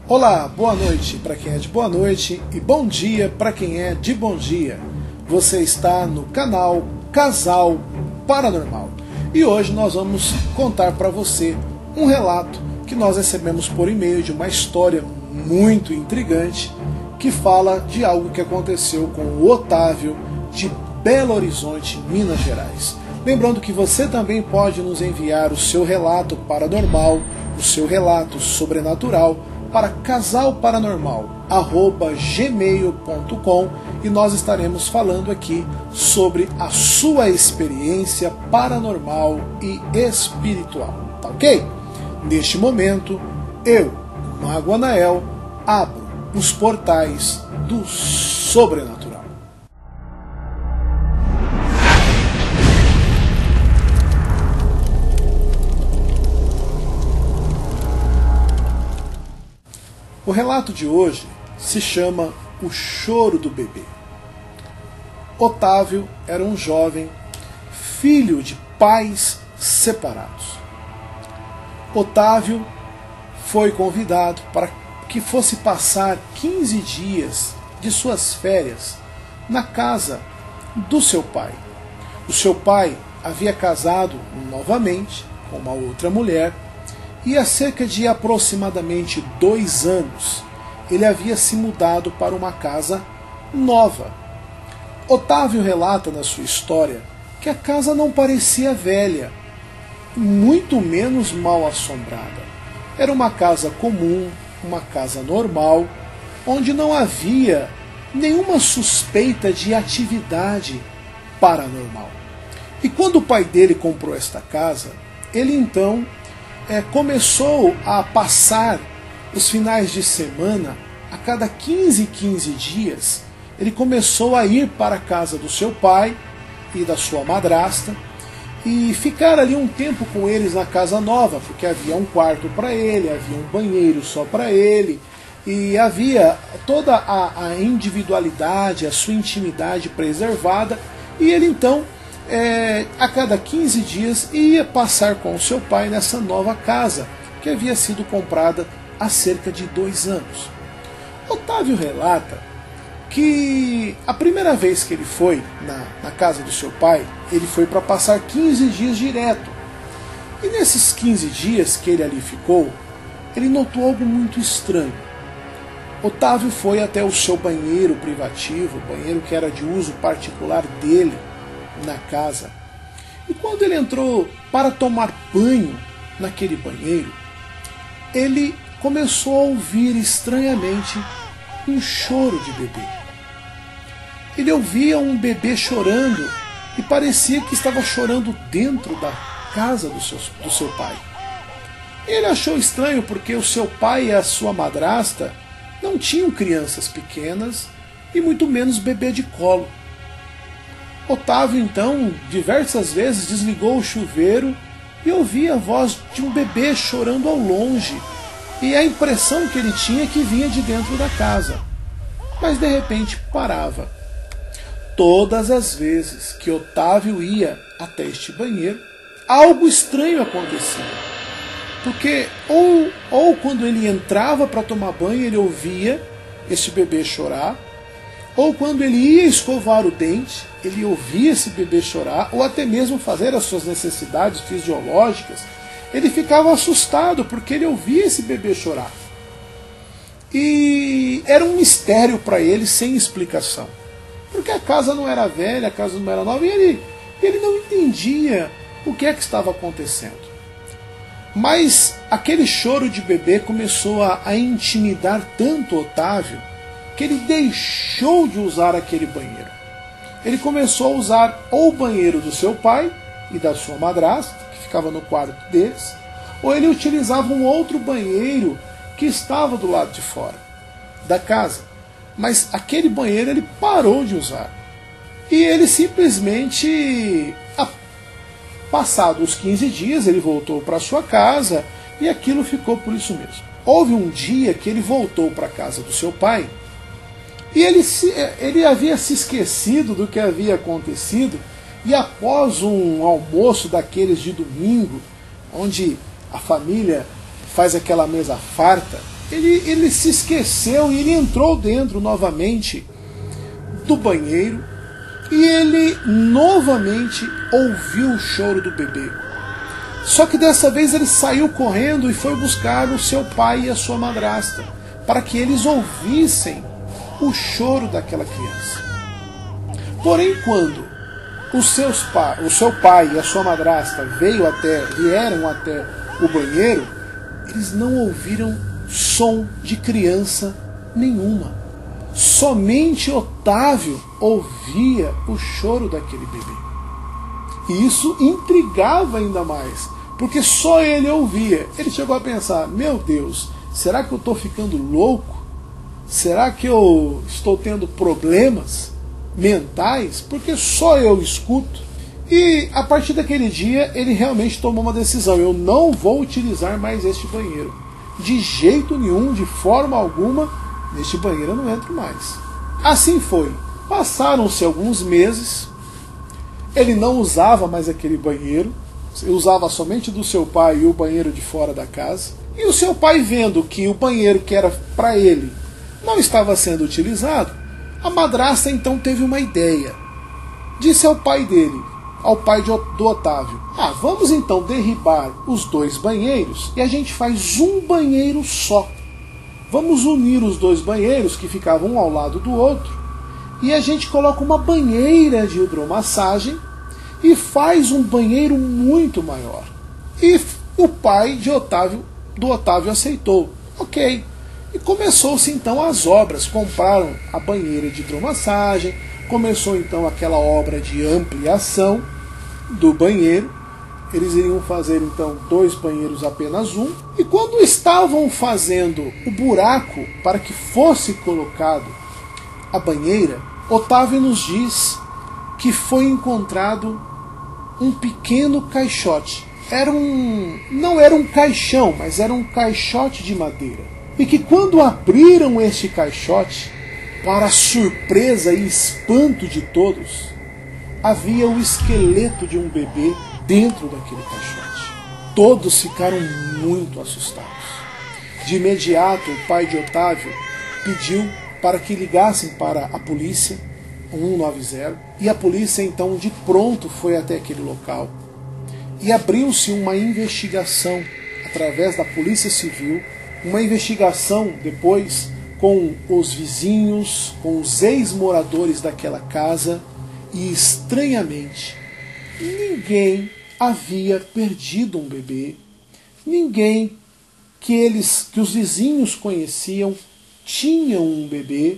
Olá, boa noite para quem é de boa noite e bom dia para quem é de bom dia. Você está no canal Casal Paranormal e hoje nós vamos contar para você um relato que nós recebemos por e-mail de uma história muito intrigante que fala de algo que aconteceu com o Otávio de Belo Horizonte, Minas Gerais. Lembrando que você também pode nos enviar o seu relato paranormal, o seu relato sobrenatural para casalparanormal@gmail.com e nós estaremos falando aqui sobre a sua experiência paranormal e espiritual, tá ok? Neste momento, eu, Mago Anael, abro os portais do sobrenatural. O relato de hoje se chama O Choro do Bebê. Otávio era um jovem, filho de pais separados. Otávio foi convidado para que fosse passar 15 dias de suas férias na casa do seu pai. O seu pai havia casado novamente com uma outra mulher e há cerca de aproximadamente 2 anos ele havia se mudado para uma casa nova. Otávio relata na sua história que a casa não parecia velha, muito menos mal assombrada. Era uma casa comum, uma casa normal, onde não havia nenhuma suspeita de atividade paranormal. E quando o pai dele comprou esta casa, ele então começou a passar os finais de semana, a cada 15 dias, ele começou a ir para a casa do seu pai e da sua madrasta e ficar ali um tempo com eles na casa nova, porque havia um quarto para ele, havia um banheiro só para ele, e havia toda a individualidade, a sua intimidade preservada, e ele então a cada 15 dias ia passar com o seu pai nessa nova casa, que havia sido comprada há cerca de 2 anos. Otávio relata que a primeira vez que ele foi na casa do seu pai, ele foi para passar 15 dias direto. E nesses 15 dias que ele ali ficou, ele notou algo muito estranho. Otávio foi até o seu banheiro privativo, o banheiro que era de uso particular dele, na casa. E quando ele entrou para tomar banho naquele banheiro, ele começou a ouvir estranhamente um choro de bebê. Ele ouvia um bebê chorando e parecia que estava chorando dentro da casa do seu pai. Ele achou estranho porque o seu pai e a sua madrasta não tinham crianças pequenas e muito menos bebê de colo. Otávio, então, diversas vezes desligou o chuveiro e ouvia a voz de um bebê chorando ao longe. E a impressão que ele tinha é que vinha de dentro da casa. Mas de repente parava. Todas as vezes que Otávio ia até este banheiro, algo estranho acontecia. Porque ou quando ele entrava para tomar banho, ele ouvia esse bebê chorar, ou quando ele ia escovar o dente, ele ouvia esse bebê chorar, ou até mesmo fazer as suas necessidades fisiológicas, ele ficava assustado porque ele ouvia esse bebê chorar. E era um mistério para ele sem explicação. Porque a casa não era velha, a casa não era nova, e ele não entendia o que é que estava acontecendo. Mas aquele choro de bebê começou a intimidar tanto Otávio que ele deixou de usar aquele banheiro. Ele começou a usar ou o banheiro do seu pai e da sua madrasta, que ficava no quarto deles, ou ele utilizava um outro banheiro que estava do lado de fora da casa. Mas aquele banheiro ele parou de usar. E ele simplesmente, passados os 15 dias, ele voltou para sua casa e aquilo ficou por isso mesmo. Houve um dia que ele voltou para a casa do seu pai e ele havia se esquecido do que havia acontecido, e após um almoço daqueles de domingo, onde a família faz aquela mesa farta, ele se esqueceu e ele entrou dentro novamente do banheiro e ele novamente ouviu o choro do bebê. Só que dessa vez ele saiu correndo e foi buscar o seu pai e a sua madrasta, para que eles ouvissem o choro daquela criança. Porém, quando o seu pai e a sua madrasta vieram até o banheiro, eles não ouviram som de criança nenhuma. Somente Otávio ouvia o choro daquele bebê. E isso intrigava ainda mais, porque só ele ouvia. Ele chegou a pensar: meu Deus, será que eu estou ficando louco? Será que eu estou tendo problemas mentais? Porque só eu escuto. E a partir daquele dia ele realmente tomou uma decisão: eu não vou utilizar mais este banheiro. De jeito nenhum, de forma alguma, neste banheiro eu não entro mais. Assim foi. Passaram-se alguns meses. Ele não usava mais aquele banheiro, usava somente do seu pai e o banheiro de fora da casa. E o seu pai, vendo que o banheiro que era para ele não estava sendo utilizado, a madrasta então teve uma ideia. Disse ao pai dele, ao pai do Otávio: vamos então derribar os dois banheiros e a gente faz um banheiro só. Vamos unir os dois banheiros que ficavam um ao lado do outro e a gente coloca uma banheira de hidromassagem e faz um banheiro muito maior. E o pai do Otávio aceitou. Ok. E começou-se então as obras. Compraram a banheira de hidromassagem, começou então aquela obra de ampliação do banheiro. Eles iriam fazer então 2 banheiros, apenas um. E quando estavam fazendo o buraco para que fosse colocado a banheira, Otávio nos diz que foi encontrado um pequeno caixote. Não era um caixão, mas era um caixote de madeira. E que quando abriram este caixote, para a surpresa e espanto de todos, havia o esqueleto de um bebê dentro daquele caixote. Todos ficaram muito assustados. De imediato, o pai de Otávio pediu para que ligassem para a polícia, 190, e a polícia então de pronto foi até aquele local. E abriu-se uma investigação através da Polícia Civil, uma investigação depois com os vizinhos, com os ex-moradores daquela casa, e estranhamente, ninguém havia perdido um bebê, ninguém que os vizinhos conheciam tinham um bebê,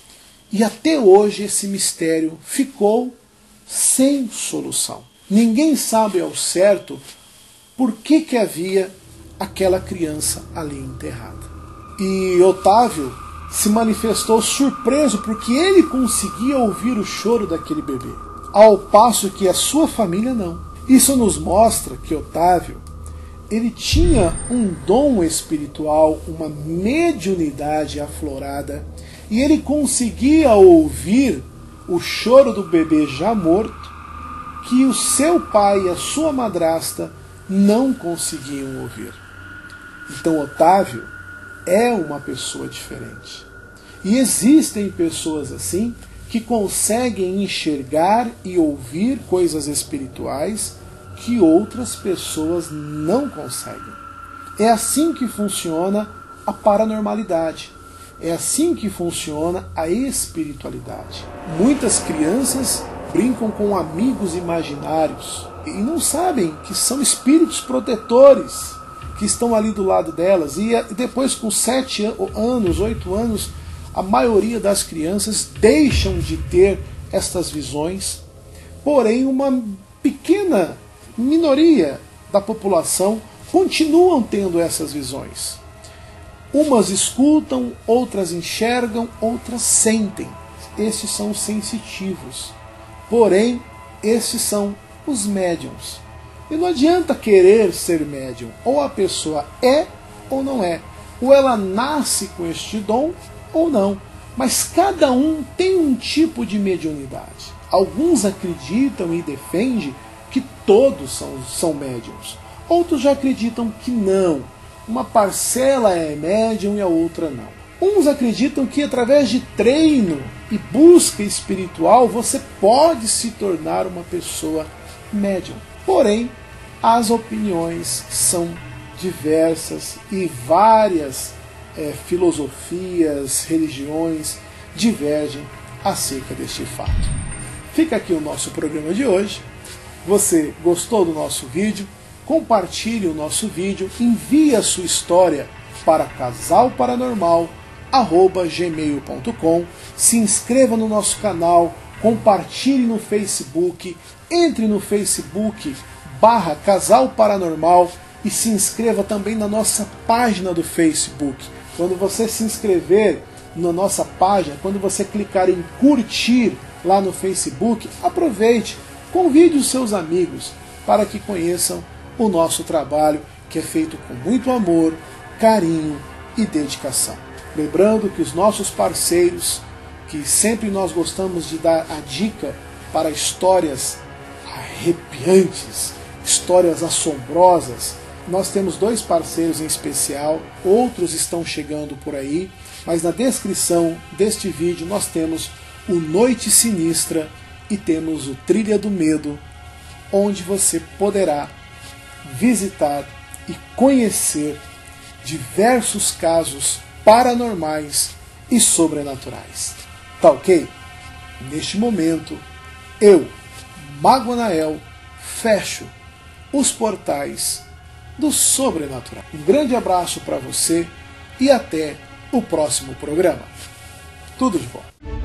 e até hoje esse mistério ficou sem solução. Ninguém sabe ao certo por que havia aquela criança ali enterrada. E Otávio se manifestou surpreso porque ele conseguia ouvir o choro daquele bebê, ao passo que a sua família não. Isso nos mostra que Otávio, ele tinha um dom espiritual, uma mediunidade aflorada, e ele conseguia ouvir o choro do bebê já morto, que o seu pai e a sua madrasta não conseguiam ouvir. Então Otávio é uma pessoa diferente. E existem pessoas assim que conseguem enxergar e ouvir coisas espirituais que outras pessoas não conseguem. É assim que funciona a paranormalidade. É assim que funciona a espiritualidade. Muitas crianças brincam com amigos imaginários e não sabem que são espíritos protetores que estão ali do lado delas. E depois, com 7 anos, 8 anos, a maioria das crianças deixam de ter estas visões. Porém, uma pequena minoria da população continuam tendo essas visões. Umas escutam, outras enxergam, outras sentem. Estes são os sensitivos. Porém, estes são os médiums. E não adianta querer ser médium. Ou a pessoa é ou não é. Ou ela nasce com este dom ou não. Mas cada um tem um tipo de mediunidade. Alguns acreditam e defendem que todos são médiums. Outros já acreditam que não. uma parcela é médium e a outra não. Uns acreditam que através de treino e busca espiritual você pode se tornar uma pessoa médium. Porém, as opiniões são diversas e várias filosofias, religiões divergem acerca deste fato. Fica aqui o nosso programa de hoje. Você gostou do nosso vídeo? Compartilhe o nosso vídeo, envie a sua história para casalparanormal@gmail.com, se inscreva no nosso canal, compartilhe no Facebook, entre no Facebook /Casal Paranormal e se inscreva também na nossa página do Facebook. Quando você se inscrever na nossa página, quando você clicar em curtir lá no Facebook, aproveite, convide os seus amigos para que conheçam o nosso trabalho, que é feito com muito amor, carinho e dedicação. Lembrando que os nossos parceiros, que sempre nós gostamos de dar a dica para histórias arrepiantes, histórias assombrosas, nós temos 2 parceiros em especial, outros estão chegando por aí, mas na descrição deste vídeo nós temos o Noite Sinistra e temos o Trilha do Medo, onde você poderá visitar e conhecer diversos casos paranormais e sobrenaturais. Tá ok? Neste momento, eu, Mago Anael, fecho os portais do sobrenatural. Um grande abraço para você e até o próximo programa. Tudo de bom.